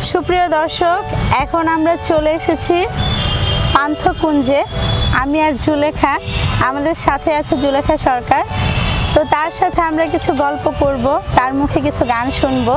সুপ্রিয় দর্শক, এখন আমরা চলে এসেছি পান্থকুঞ্জে। আমি আর জুলেখা, আমাদের সাথে আছে জুলেখা সরকার। তো তার সাথে আমরা কিছু গল্প করব, তার মুখে কিছু গান শুনবো।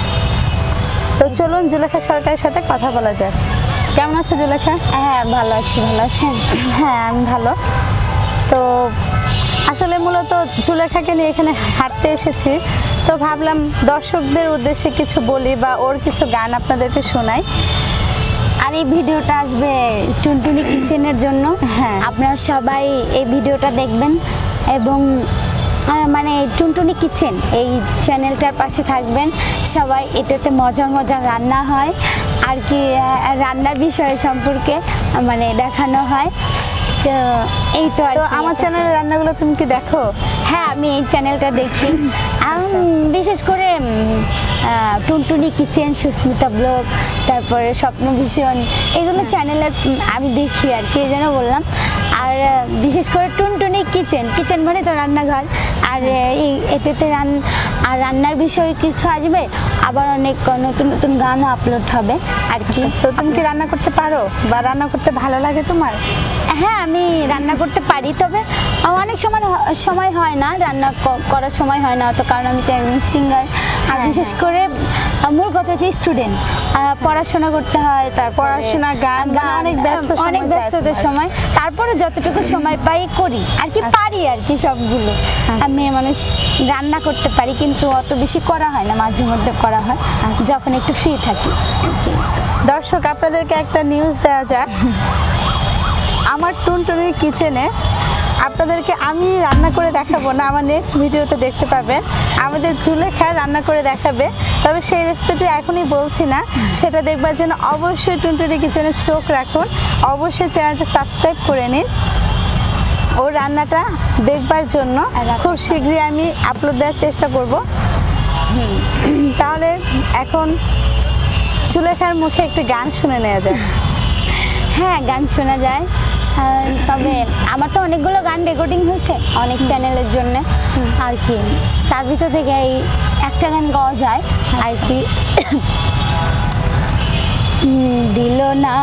তো চলুন জুলেখা সরকারের সাথে কথা বলা যাক। কেমন আছে জুলেখা? হ্যাঁ, ভালো আছি। ভালো আছেন? হ্যাঁ, আমি ভালো। তো আসলে মূলত জুলেখাকে নিয়ে এখানে হাঁটতে এসেছি, তো ভাবলাম দর্শকদের উদ্দেশ্যে কিছু বলি বা ওর কিছু গান আপনাদেরকে শোনাই। আর এই ভিডিওটা আসবে টুনটুনি কিচেনের জন্য। হ্যাঁ, আপনারা সবাই এই ভিডিওটা দেখবেন এবং মানে টুনটুনি কিচেন এই চ্যানেলটার পাশে থাকবেন সবাই। এটাতে মজার মজার রান্না হয় আর কি, রান্নার বিষয় সম্পর্কে মানে দেখানো হয়। তো এই তো আর আমার চ্যানেলের রান্নাগুলো তুমি কি দেখো? হ্যাঁ, আমি এই চ্যানেলটা দেখি। বিশেষ করে টুনটুনি কিচেন, সুস্মিতা ব্লগ, তারপরে স্বপ্ন ভীষণ, এগুলো চ্যানেলের আমি দেখি আর কি, যেন বললাম। আর বিশেষ করে টুনটুনি কিচেন, কিচেন মানে তো রান্নাঘর। আর এটাতে রান্নার বিষয়ে কিছু আসবে, আবার অনেক নতুন নতুন গানও আপলোড হবে আর কি। তো তুমি কি রান্না করতে পারো বা রান্না করতে ভালো লাগে তোমার? হ্যাঁ, আমি রান্না করতে পারি, তবে অনেক সময় হয় না, রান্না করার সময় হয় না তো, কারণ আমি তো একজন সিঙ্গার। আর বিশেষ করে মূল কথা হচ্ছে স্টুডেন্ট, পড়াশোনা করতে হয়, তার পড়াশোনা, গান অনেক ব্যস্ততার সময়, তারপরে যতটুকু সময় পাই করি আর কি, পারি আর কি সবগুলো। আমি মেয়ে মানুষ, রান্না করতে পারি কিন্তু অত বেশি করা হয় না, মাঝে মধ্যে করা হয় যখন একটু ফ্রি থাকি। দর্শক, আপনাদেরকে একটা নিউজ দেওয়া যাক। আমার টুনটুনির কিচেনে আপনাদেরকে আমি রান্না করে দেখাবো না, আমার নেক্সট ভিডিওতে দেখতে পাবেন আমাদের জুলেখা রান্না করে দেখাবে। তবে সেই রেসিপিটি এখনই বলছি না, সেটা দেখবার জন্য অবশ্যই টুনটুনি কিচেনে চোখ রাখুন, অবশ্যই চ্যানেলটা সাবস্ক্রাইব করে নিন ও রান্নাটা দেখবার জন্য। খুব শীঘ্রই আমি আপলোড দেওয়ার চেষ্টা করব। তাহলে এখন জুলেখার মুখে একটি গান শুনে নেওয়া যায়। হ্যাঁ, গান শোনা যায়, তবে আমার তো অনেকগুলো গান রেকর্ডিং হয়েছে অনেক চ্যানেলের জন্য আর কি। তার ভিতর থেকে এই একটা গান গাওয়া যায় আর কি। দিল না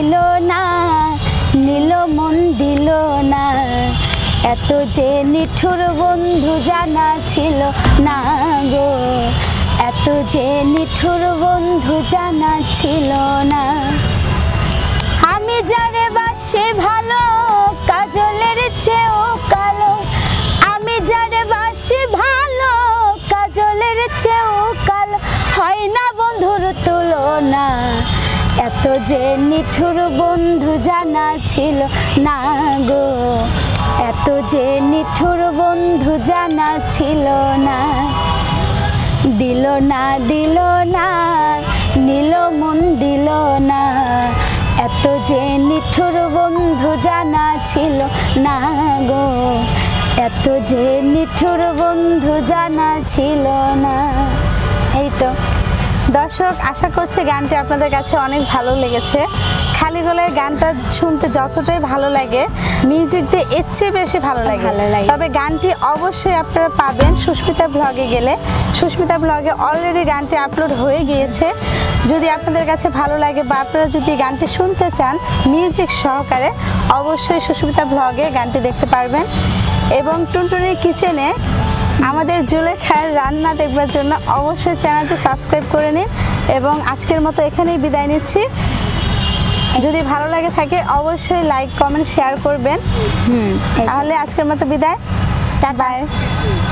নীল মন দিল না, এত যে নিঠুর বন্ধু জানা ছিল না গো, এত যে নিঠুর বন্ধু জানা ছিল না। আমি যারে বাসি ভালো, কাজলের চেয়েও কালো, আমি যারে বাসি ভালো, কাজলের চেয়েও কালো, হয় না বন্ধুর তুলনা, এত যে নিঠুর বন্ধু জানা ছিল না গো, এত যে নিঠুর বন্ধু জানা ছিল না। দিল না নীল মন দিল না, এত যে নিঠুর বন্ধু জানা ছিল না গো, এত যে নিঠুর বন্ধু জানা ছিল না। এই তো দর্শক, আশা করছি গানটি আপনাদের কাছে অনেক ভালো লেগেছে। খালি গলায় গানটা শুনতে যতটাই ভালো লাগে, মিউজিক দিয়ে এর চেয়ে বেশি ভালো লাগে। তবে গানটি অবশ্যই আপনারা পাবেন সুস্মিতা ব্লগে গেলে। সুস্মিতা ব্লগে অলরেডি গানটি আপলোড হয়ে গিয়েছে। যদি আপনাদের কাছে ভালো লাগে বা আপনারা যদি গানটি শুনতে চান মিউজিক সহকারে, অবশ্যই সুস্মিতা ব্লগে গানটি দেখতে পারবেন। এবং টুনটুনির কিচেনে আমাদের জুলেখার রান্না দেখবার জন্য অবশ্যই চ্যানেলটি সাবস্ক্রাইব করে নিন। এবং আজকের মতো এখানেই বিদায় নিচ্ছি। যদি ভালো লাগে থাকে অবশ্যই লাইক, কমেন্ট, শেয়ার করবেন। তাহলে আজকের মতো বিদায়, বাই।